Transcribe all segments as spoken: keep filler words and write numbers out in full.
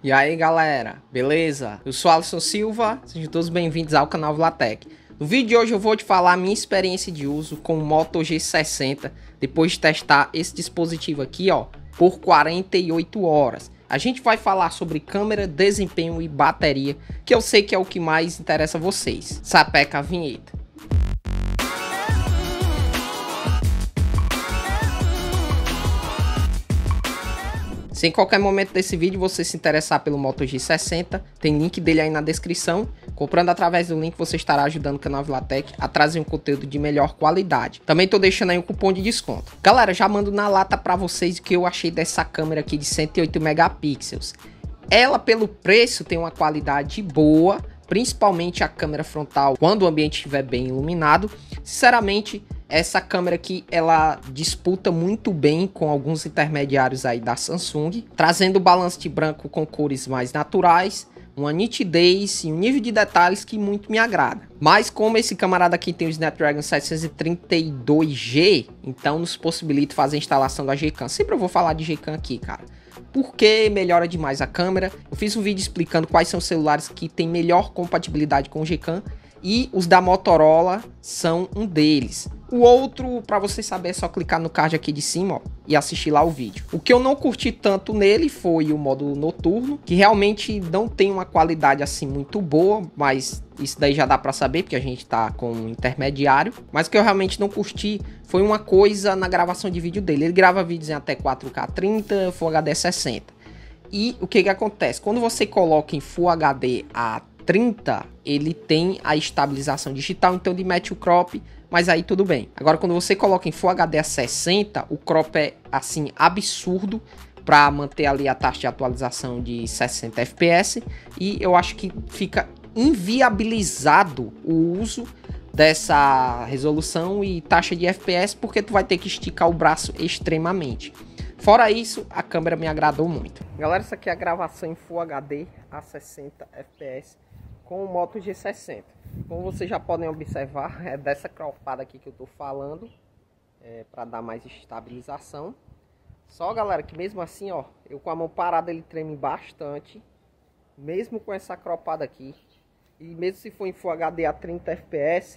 E aí galera, beleza? Eu sou Alisson Silva, sejam todos bem-vindos ao canal Vilatec. No vídeo de hoje eu vou te falar a minha experiência de uso com o Moto G sessenta, depois de testar esse dispositivo aqui, ó, por quarenta e oito horas. A gente vai falar sobre câmera, desempenho e bateria, que eu sei que é o que mais interessa a vocês. Sapeca a vinheta. Se em qualquer momento desse vídeo você se interessar pelo Moto G sessenta, tem link dele aí na descrição. Comprando através do link você estará ajudando o canal Vilatec a trazer um conteúdo de melhor qualidade. Também tô deixando aí um cupom de desconto. Galera, já mando na lata para vocês o que eu achei dessa câmera aqui de cento e oito megapixels. Ela, pelo preço, tem uma qualidade boa, principalmente a câmera frontal quando o ambiente estiver bem iluminado. Sinceramente, essa câmera aqui, ela disputa muito bem com alguns intermediários aí da Samsung, trazendo balanço de branco com cores mais naturais, uma nitidez e um nível de detalhes que muito me agrada. Mas como esse camarada aqui tem o Snapdragon setecentos e trinta e dois G, então nos possibilita fazer a instalação da G-Cam. Sempre eu vou falar de G-Cam aqui, cara, porque melhora demais a câmera. Eu fiz um vídeo explicando quais são os celulares que tem melhor compatibilidade com o G-Cam e os da Motorola são um deles. O outro, para você saber, é só clicar no card aqui de cima, ó, e assistir lá o vídeo. O que eu não curti tanto nele foi o modo noturno, que realmente não tem uma qualidade assim muito boa, mas isso daí já dá para saber, porque a gente tá com um intermediário. Mas o que eu realmente não curti foi uma coisa na gravação de vídeo dele. Ele grava vídeos em até quatro K trinta, Full H D sessenta. E o que que acontece? Quando você coloca em Full H D a trinta, ele tem a estabilização digital, então ele mete o crop, mas aí tudo bem. Agora quando você coloca em Full H D a sessenta, o crop é assim absurdo para manter ali a taxa de atualização de sessenta F P S, e eu acho que fica inviabilizado o uso dessa resolução e taxa de F P S, porque tu vai ter que esticar o braço extremamente. Fora isso, a câmera me agradou muito. Galera, isso aqui é a gravação em Full H D a sessenta F P S com o Moto G sessenta. Como vocês já podem observar, é dessa cropada aqui que eu tô falando, é, para dar mais estabilização. Só, galera, que mesmo assim, ó, eu com a mão parada ele treme bastante, mesmo com essa cropada aqui. E mesmo se for em Full H D a trinta F P S,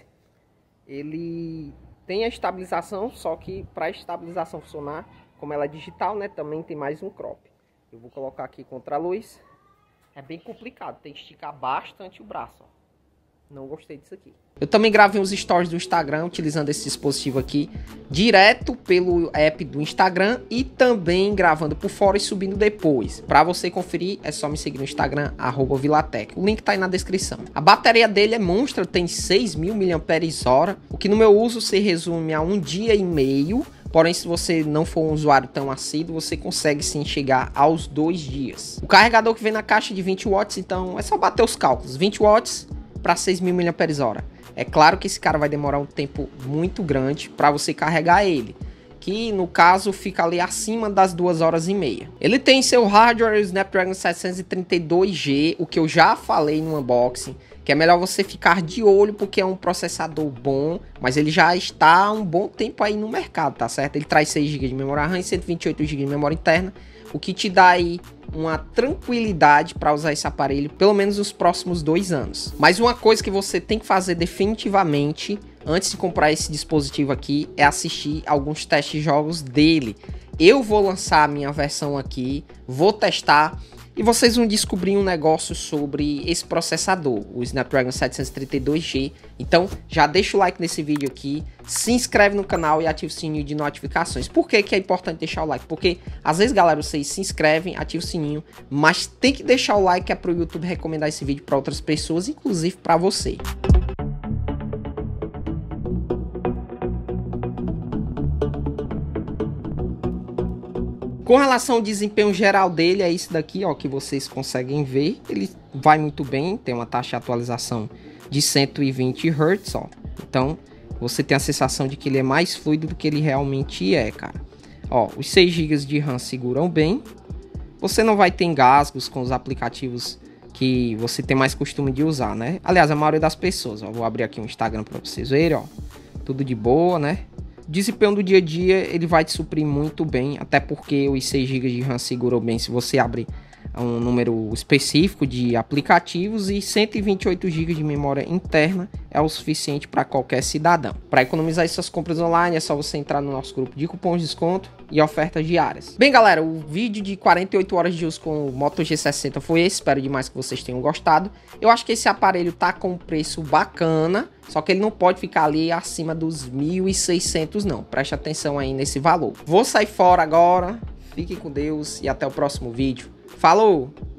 ele tem a estabilização, só que para a estabilização funcionar, como ela é digital, né, também tem mais um crop. Eu vou colocar aqui contra a luz. É bem complicado, tem que esticar bastante o braço, ó. Não gostei disso aqui. Eu também gravei uns stories do Instagram utilizando esse dispositivo aqui, direto pelo app do Instagram, e também gravando por fora e subindo depois. Para você conferir, é só me seguir no Instagram, arroba Vilatec. O link tá aí na descrição. A bateria dele é monstra, tem seis mil miliampères-hora, o que no meu uso se resume a um dia e meio. Porém, se você não for um usuário tão assíduo, você consegue sim chegar aos dois dias. O carregador que vem na caixa de vinte watts, então é só bater os cálculos. vinte watts para seis mil miliampères-hora. É claro que esse cara vai demorar um tempo muito grande para você carregar ele, que no caso fica ali acima das duas horas e meia. Ele tem seu hardware Snapdragon setecentos e trinta e dois G, o que eu já falei no unboxing, que é melhor você ficar de olho porque é um processador bom, mas ele já está há um bom tempo aí no mercado, tá certo? Ele traz seis gigas de memória RAM e cento e vinte e oito gigas de memória interna, o que te dá aí uma tranquilidade para usar esse aparelho pelo menos nos próximos dois anos. Mas uma coisa que você tem que fazer definitivamente antes de comprar esse dispositivo aqui é assistir alguns testes de jogos dele. Eu vou lançar a minha versão aqui, vou testar, e vocês vão descobrir um negócio sobre esse processador, o Snapdragon setecentos e trinta e dois G. Então já deixa o like nesse vídeo aqui, se inscreve no canal e ativa o sininho de notificações. Por que que é importante deixar o like? Porque às vezes, galera, vocês se inscrevem, ativa o sininho, mas tem que deixar o like, é para o YouTube recomendar esse vídeo para outras pessoas, inclusive para você. Com relação ao desempenho geral dele, é isso daqui, ó, que vocês conseguem ver. Ele vai muito bem, tem uma taxa de atualização de cento e vinte hertz, ó. Então, você tem a sensação de que ele é mais fluido do que ele realmente é, cara. Ó, os seis gigas de RAM seguram bem. Você não vai ter engasgos com os aplicativos que você tem mais costume de usar, né? Aliás, a maioria das pessoas, ó. Vou abrir aqui um Instagram para vocês verem, ó. Tudo de boa, né? Desempenho do dia a dia, ele vai te suprir muito bem, até porque os seis gigas de RAM seguram bem se você abrir um número específico de aplicativos e cento e vinte e oito gigas de memória interna é o suficiente para qualquer cidadão. Para economizar essas compras online é só você entrar no nosso grupo de cupons de desconto e ofertas diárias. Bem, galera, o vídeo de quarenta e oito horas de uso com o Moto G sessenta foi esse. Espero demais que vocês tenham gostado. Eu acho que esse aparelho tá com um preço bacana, só que ele não pode ficar ali acima dos mil e seiscentos não. Preste atenção aí nesse valor. Vou sair fora agora. Fiquem com Deus e até o próximo vídeo. Falou!